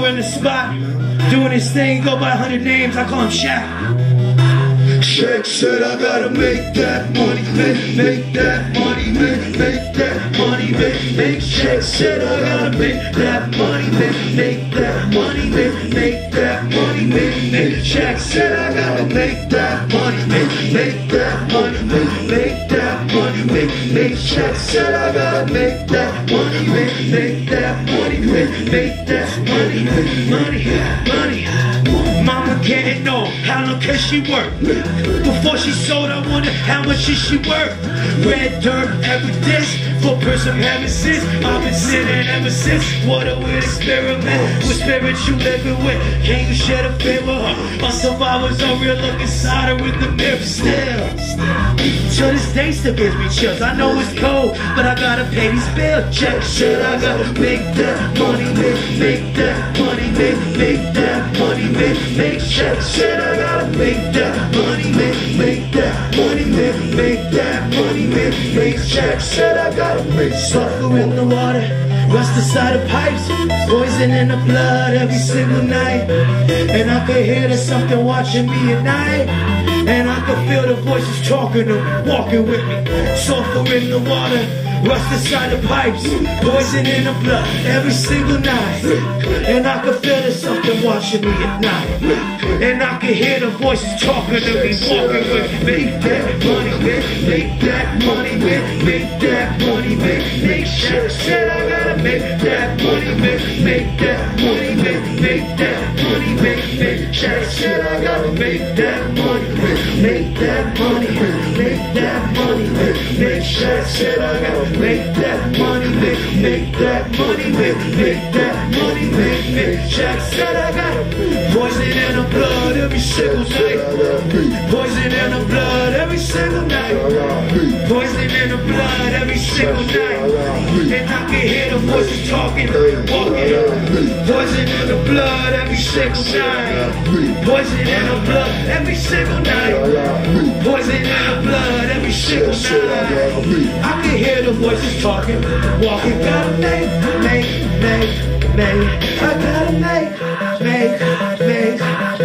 in the spot, doing his thing, go by 100 names, I call him Shaq. Shaq said I gotta make that money, make that money, make that money, make. Shaq said I gotta make that money, make that money, make that money, make. Shaq said I gotta make that money, make that money, make that money, make. Shaq said I gotta make that money, make that money, make that money. Mama can't know how long can she work. Before she sold, I wonder how much is she worth. Red dirt, evidence for perseverance. I've been sinning ever since. What a weird experiment with spirits you living with. Can you shed a fear with her? Our survivors are real, look inside her with the mirror still. To this day still gives me chills. I know it's cold, but I gotta pay these bills. Check shit, I gotta make that money, make that money, make that money, make check shit, I gotta make that money, make that money, make that money, make check shit, I gotta make. Sulfur in the water, rust inside the pipes, poison in the blood every single night. And I can hear there's something watching me at night. And I can feel the voices talking to me, walking with me. Sulfur in the water, rust inside the pipes, poison in the blood every single night. And I can feel there's something watching me at night. And I can hear the voices talking to me, walking with me. Make that money, make that money, make that money, make shit. Said I gotta make that money, make that money, make that money, make shit. Said I gotta make that money, make that money, make that money, make shit. Said I gotta make that money, make that money, make that money, make shit. Said I gotta poison in the blood every single night. Poison in the blood every single night. Poison in the blood every single night. And I can hear the voices talking, walking. Poison in the blood every single night. Poison in the blood every single night. Poison in the blood every single night. I can hear the voices talking, walking. Gotta make. I gotta make.